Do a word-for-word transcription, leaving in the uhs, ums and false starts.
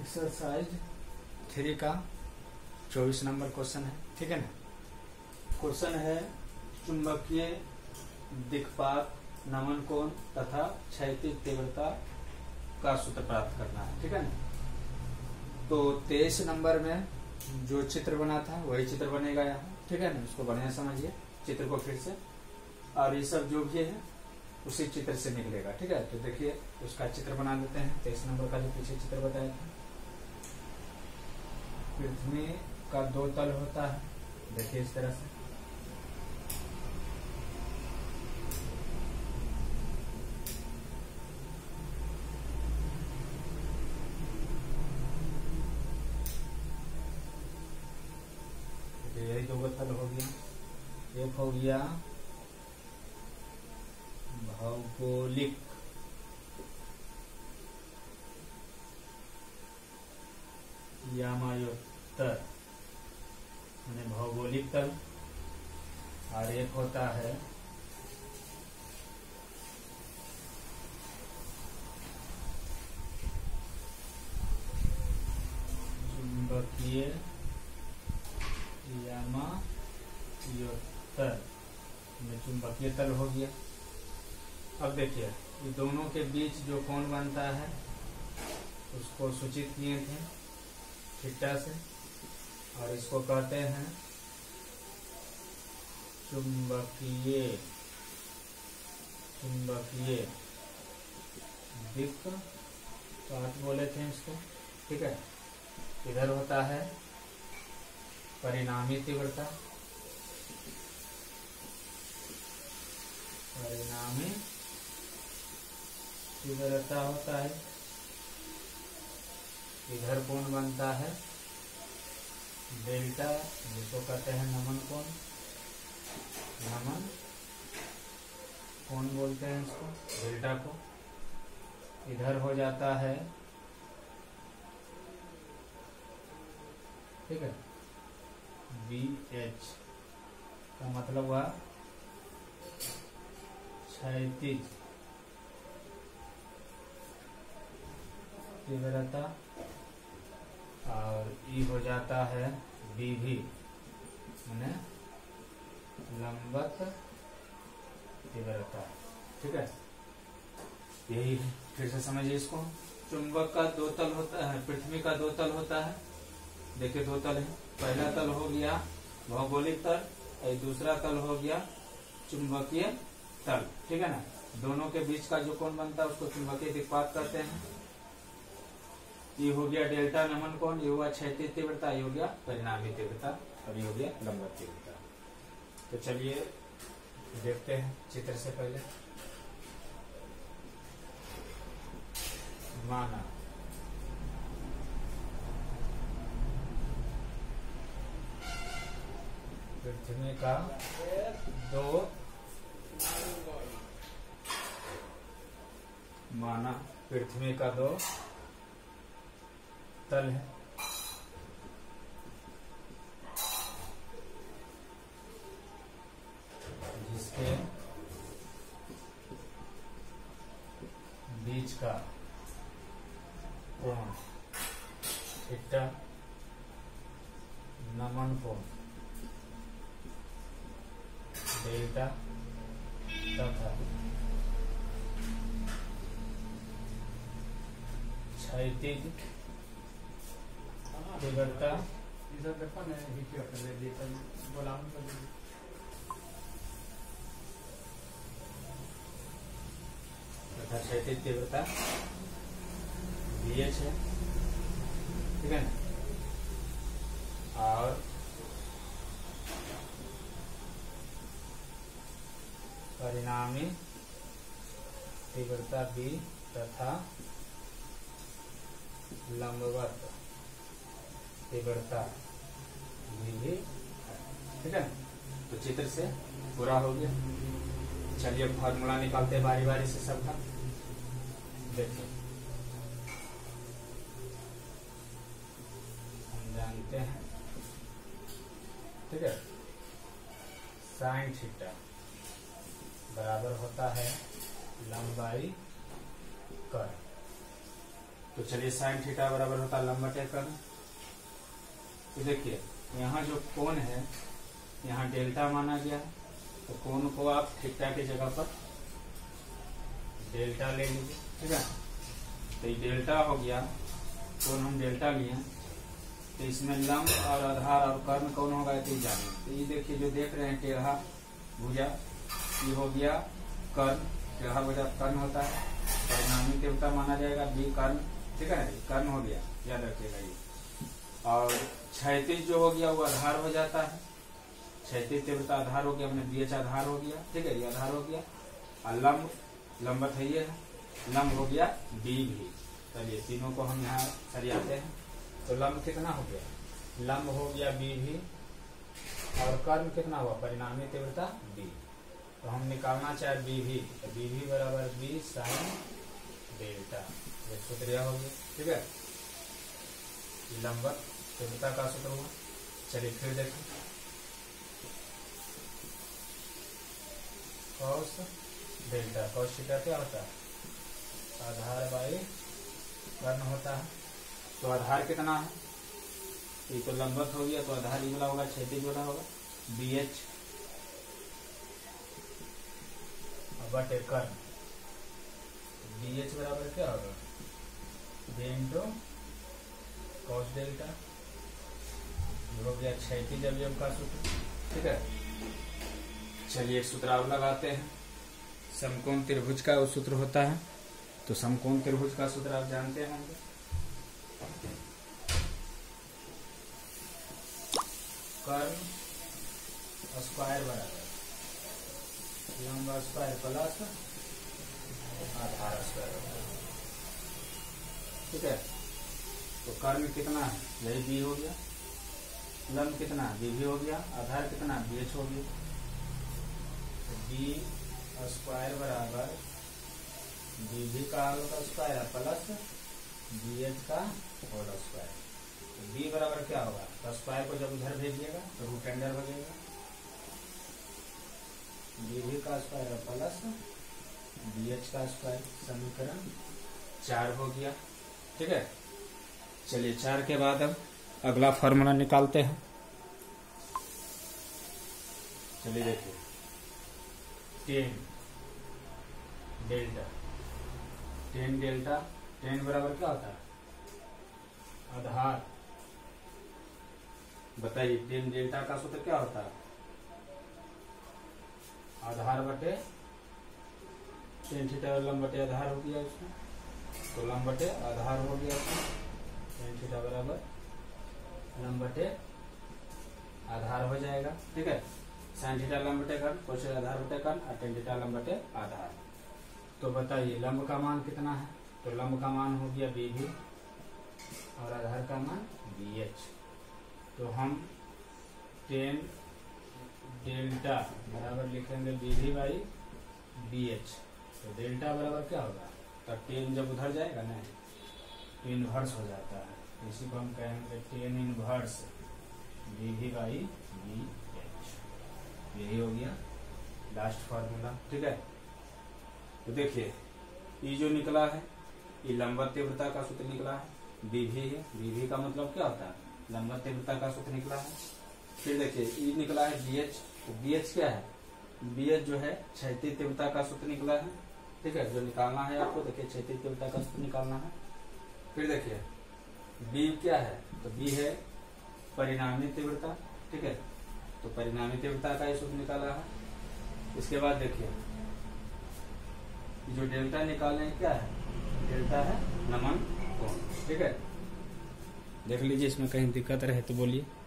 Exercise three का चौबीस number question है, ठीक है ना। क्वेश्चन है चुंबकीय दिक्पात, नमन कोण तथा क्षैतिज तीव्रता का सूत्र प्राप्त करना है, ठीक है ना। तो तेईस नंबर में जो चित्र बना था वही चित्र बनेगा यहाँ, ठीक है ना। उसको बढ़िया समझिए चित्र को फिर से, और ये सब जो भी है उसी चित्र से निकलेगा, ठीक है। तो देखिए उसका चित्र बना देते हैं। तेईस नंबर का जो पीछे चित्र बताया था, पृथ्वी का दो तल होता है, देखिए इस तरह से। यही दो तल हो गया। एक हो गया भौगोलिक यामायोत्तर यानी भौगोलिक तल, और एक होता है चुंबकीय यामायोत्तर में चुंबकीय तल हो गया। अब देखिए ये दोनों के बीच जो कोण बनता है उसको सूचित किए थे थीटा से, और इसको कहते हैं चुंबकीय चुंबकीय दिक्पात बोले थे इसको, ठीक है। इधर होता है परिणामी तीव्रता, परिणामी तीव्रता होता है। इधर कोण बनता है डेल्टा, जिसको कहते हैं नमन कोण, नमन कोण बोलते हैं इसको, डेल्टा को। इधर हो जाता है, ठीक है, बी एच का मतलब हुआ क्षैतिज तीव्रता, और ई हो जाता है बी भी माने लंबवत तीव्रता, ठीक है। यही फिर से समझिए इसको। चुंबक का दो तल होता है, पृथ्वी का दो तल होता है। देखिए दो तल है, पहला तल हो गया भौगोलिक तल और दूसरा तल हो गया चुंबकीय तल, ठीक है ना। दोनों के बीच का जो कोण बनता है उसको चुंबकीय दिक्पात कहते हैं। ये हो गया डेल्टा नमन कोण, ये हुआ क्षैतिज तीव्रता, ये हो गया परिणामी तीव्रता, और ये हो गया लंबवत तीव्रता। तो चलिए देखते हैं चित्र से पहले। माना पृथ्वी का दो माना पृथ्वी का दो तल है, जिसके बीच का कोण थीटा नमन कोण डेल्टा तथा क्षैतिज तीव्रता तथा क्षैतिज तीव्रता बी एच है, ठीक है ना। और परिणामी तीव्रता बी तथा लंबवत तीव्रता भी है, ठीक है। तो चित्र से पूरा हो गया। चलिए फॉर्मूला निकालते हैं बारी बारी से सबका। देखिए हम जानते हैं, ठीक है, साइन थीटा बराबर होता है लंबाई कर, तो चलिए साइन थीटा बराबर होता है लंब बटे कर्ण। तो देखिए यहाँ जो कोण है यहाँ डेल्टा माना गया है, तो कोण को आप थीटा की जगह पर डेल्टा ले लीजिए, ठीक है। तो ये डेल्टा हो गया, कोण हम डेल्टा लिए, तो इसमें लंब और आधार और कर्ण कौन होगा तो जाने। तो ये देखिए जो देख रहे हैं टेढ़ा भुजा, ये हो गया कर्ण, टेढ़ा भुजा कर्ण होता है, परिणामी तीव्रता माना जाएगा बी कर्ण, ठीक है। कर्ण हो गया, याद रखिएगा ये। और क्षैतिज जो हो गया वो आधार हो जाता है, क्षैतिज तीव्रता आधार हो गया, हमने बी एच आधार हो गया, ठीक है, ये आधार हो गया। और लंब लंब है ये है, लंब हो गया बी भी। चलिए तीनों को हम यहाँ सरियाते हैं। तो लंब कितना हो गया, लंब हो गया बी भी, और कर्ण कितना हुआ, परिणामी तीव्रता बी। तो हम निकालना चाहे बी भी, तो बी भी बराबर बी साइन डेल्टा, ये सूत्र यह हो गया, ठीक है। लंबवत तीव्रता का सूत्र हुआ। चलिए फिर देखें, कॉस डेल्टा, कॉस थीटा क्या होता है, आधार बाई कर्ण होता है। तो आधार कितना है, ये तो लंबवत हो गया, तो आधार ये वाला होगा, क्षैतिज वाला होगा बी एच बटे कर्ण, बी एच बराबर क्या होगा, बी इंटू कॉस डेल्टा, ये हो गया क्षैतिज अवयव का सूत्र, ठीक है। चलिए एक सूत्र और लगाते हैं, समकोण त्रिभुज का वो सूत्र होता है। तो समकोण त्रिभुज का सूत्र आप जानते होंगे, कर्ण स्क्वायर बराबर लंब स्क्वायर प्लस आधार स्क्वायर, ठीक है। तो कर्ण कितना है, यही बी हो गया, लंब कितना बी भी हो गया, आधार कितना बी एच हो गया। तो बी स्क्वायर बराबर बी भी का स्क्वायर प्लस बी एच का होल स्क्वायर। तो बी बराबर क्या होगा, तो स्क्वायर को जब उधर भेजिएगा तो रूट अंडर बनेगा, बी भी का स्क्वायर प्लस बी एच का स्क्वायर, समीकरण चार हो गया, ठीक है। चलिए चार के बाद अब अगला फॉर्मूला निकालते हैं। चलिए देखिए, ten delta, ten delta, ten बराबर क्या होता है, आधार। बताइए टेन डेल्टा का सूत्र क्या होता है, आधार बटे टेन थीटा, लंब बटे आधार हो गया उसमें, तो लंब बटे आधार हो गया उसमें, टेन थीटा बराबर लंब बटे आधार हो जाएगा, ठीक है। साइन थीटा लंब बटे कर्ण, कोस आधार बटे कर्ण, और टेन थीटा लंब बटे आधार। तो बताइए लंब का मान कितना है, तो लंब का मान हो गया बी भी और आधार का मान बी एच। तो हम टेन डेल्टा बराबर लिखेंगे बी भी बाई बी एच। तो डेल्टा बराबर क्या होगा, तो टेन जब उधर जाएगा ना तो इनवर्स हो जाता है, इसी को हम कहेंगे टेन इनवर्स बी भी बाई बी एच। यही हो गया लास्ट फार्मूला, ठीक है। तो देखिए ये जो निकला है ये लंबवत तीव्रता का सूत्र निकला है, बी भी है, बी भी का मतलब क्या होता है, लंबवत तीव्रता का सूत्र निकला है। फिर देखिए ये निकला है बी एच, तो बी एच क्या है, बी एच जो है क्षैतिज तीव्रता का सूत्र निकला है, ठीक है, जो निकालना है आपको। देखिए क्षैतिज तीव्रता का सूत्र निकालना है। फिर देखिए बी क्या है, तो बी है परिणामी तीव्रता, ठीक है, तो परिणामी तीव्रता का ये सूत्र निकाला है। इसके बाद देखिए जो डेल्टा निकालने क्या है, डेल्टा है नमन कोण, ठीक है। देख लीजिए इसमें कहीं दिक्कत रहे तो बोलिए।